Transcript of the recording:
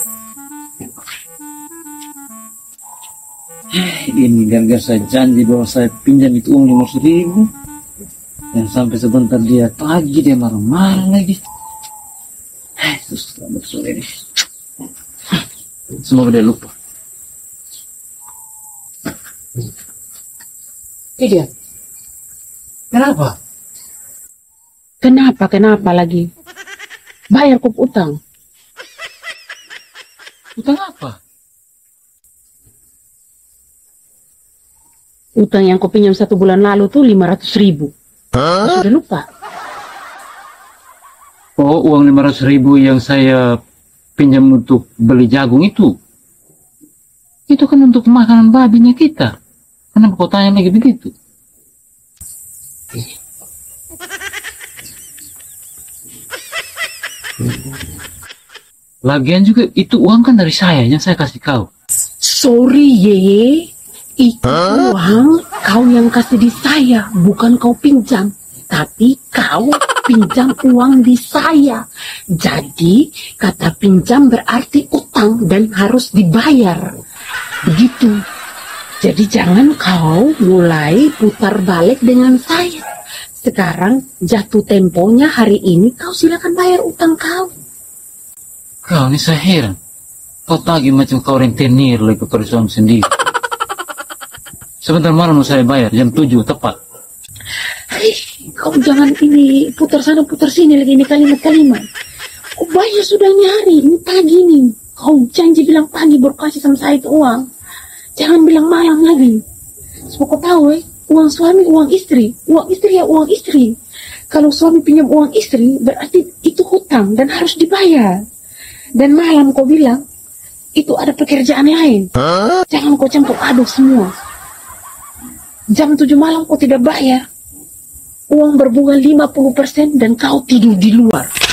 Ini gara-gara saya janji bahwa saya pinjam itu uang 500.000. Dan sampai sebentar dia tagih, dia marah-marah lagi. Terus selamat sore nih. Semoga dia lupa. Dia. Kenapa? Kenapa lagi? Bayar kop utang. Utang apa? Utang yang kau pinjam 1 bulan lalu tuh 500.000. Sudah lupa? Oh, uang 500.000 yang saya pinjam untuk beli jagung itu. Itu kan untuk makanan babinya kita. Kenapa kau tanya lagi begitu? Lagian juga itu uang kan dari saya yang saya kasih kau. Sorry Yeye, itu uang kau yang kasih di saya, bukan kau pinjam. Tapi kau pinjam uang di saya. Jadi kata pinjam berarti utang dan harus dibayar. Begitu. Jadi jangan kau mulai putar balik dengan saya. Sekarang jatuh temponya hari ini, kau silakan bayar utang kau. Kau ini saya heran. Kau tagih macam kau rentenir lagi kepada suami sendiri. Sebentar malam saya bayar, jam 7 tepat. Kau jangan ini putar sana putar sini lagi ini kalimat-kalimat. Kau bayar sudah nyari, ini pagi nih. Kau janji bilang pagi baru kasih sama saya itu uang. Jangan bilang malam lagi. Supaya kau tahu uang suami uang istri ya uang istri. Kalau suami pinjam uang istri berarti itu hutang dan harus dibayar. Dan malam kau bilang itu ada pekerjaan lain. Jangan kau campur aduk semua. Jam 7 malam kau tidak bayar. Uang berbunga 50% dan kau tidur di luar.